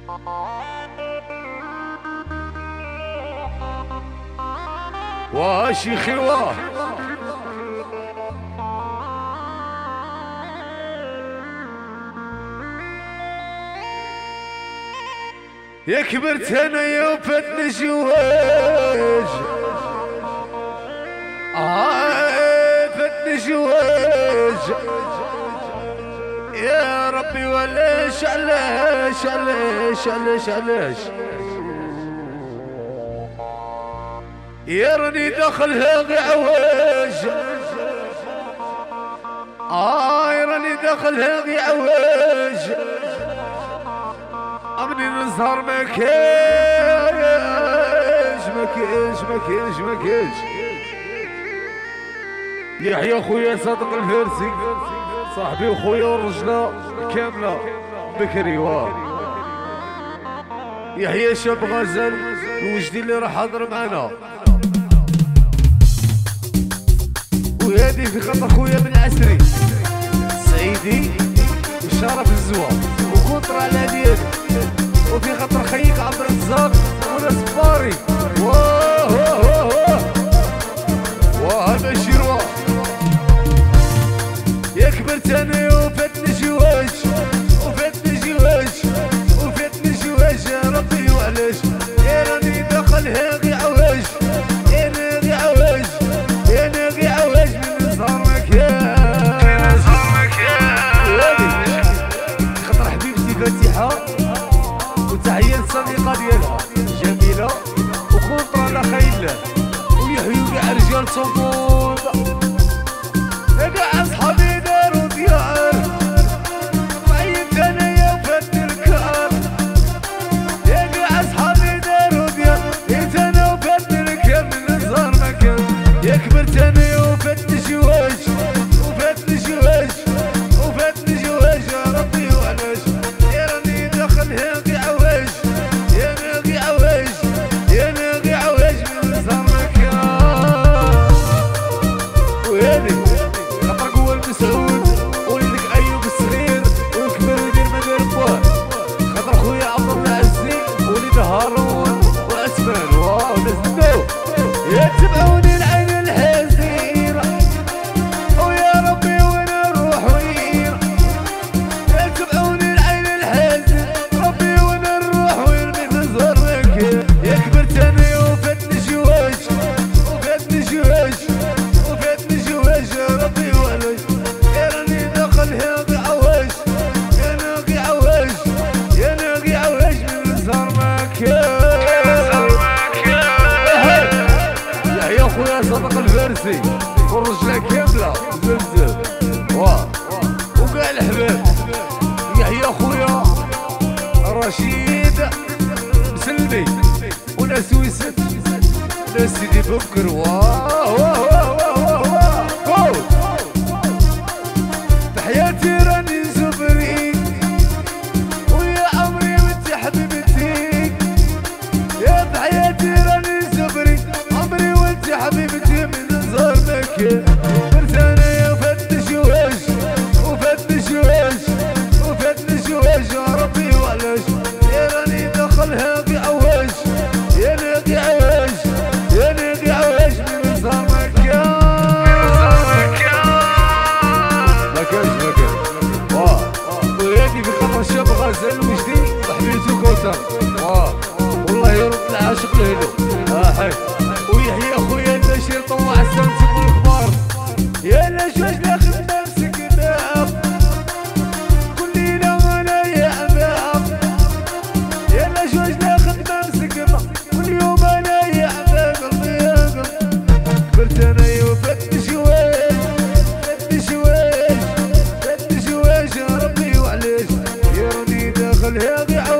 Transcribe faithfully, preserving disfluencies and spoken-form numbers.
واه شيخي واه يا كبرت انا يا وفاتني جواج آه فاتني جواج يا ربي ولاش علاش علاش علاش علاش يا راني داخلها غي عواج آه يا راني داخلها غي عواج أمني نزهر ما كاينش ما كاينش ما كاينش ما كاينش يحيى خويا صادق الفارسي صاحبي وخويا والرجلة كاملة بكري واه يحيى شاب غزال الوجدي اللي راح حاضر معنا وهادي في خطر خويا بن عسري سعيدي وشرف الزوا وكونترا على ديالي وفي خطر خيك عبد الرزاق ولا صباري واه واه واه واه واه هذا شيروا يا كبرت انا وفاتني جواج وفاتني جواج وفاتني جواج يا ربي وعلاش يا راني داخلها غي عواج انا غي عواج انا غي عواج من نزهر ما كاش خطر حبيبتي فاتحه وتحية الصديقة ديالها جميلة وكونطرا على خيله ويحيو كاع رجال صمود كاع صحابي دارو ديار وعيت انايا وفاتني الكار يا كاع صحابي دارو ديار عيت انا وفاتني الكار من نزهر مكان يا كبرت انايا وفاتني جواج وفاتني جواج وفاتني جواج يا ربي وعلاش يا راني داخلها غي عواج يا ناغي عواج يا ناغي عواج من نزهر مكان وهادي خاطر قوة المسعود ولدك ايوب الصغير والكبير يدير ما دار بواه خاطر خويا عبد الله عزي وليد هارون واسمان واو نزلو يا تبعوني العين الحزيرة ويا ربي وانا نروح وين يا تبعوني العين الحزيرة ربي وانا نروح وين من نزهر مكان يا كبرت انا وفاتني جواج وفاتني جواج وفاتني جواج يا ربي وعلاش يا راني داخلها غي عواج يا ناغي عواج يا ناغي عواج من نزهر مكان يا خويا صدق الفارسي والرجلة كاملة زلزل واه وكاع الحباب يحيى خويا رشيد مسلمي ولا سويسد ولا سيدي بكر واه واه واه واه واه تحياتي راني زبري ويا عمري وانت حبيبتي يا تحياتي راني زبري عمري وانت حبيبتي من نزهر مكان درت انايا وفاتني جواج وفاتني جواج وفاتني جواج يا ربي وعلاش يا راني داخلها غي عواج يا ناغي عواج يا ناغي عواج من نزهر مكان ما كانش ما كان واه وهادي في خطر شاب غزال وجدي وحبيبتو كوثر واه والله يرد العاشق لهلو اه حي ويحيى خويا البشير طوع السمت والكبار يا لاجواج لا خدمة مسكنة كل ليلة وانا يا عباب يا لاجواج لا خدمة مسكنة كل يوم انا يا عباب قلبي يا قلبي كبرت انايا وفاتني جواج فاتني جواج فاتني جواج يا ربي وعلاش يا راني داخلها غي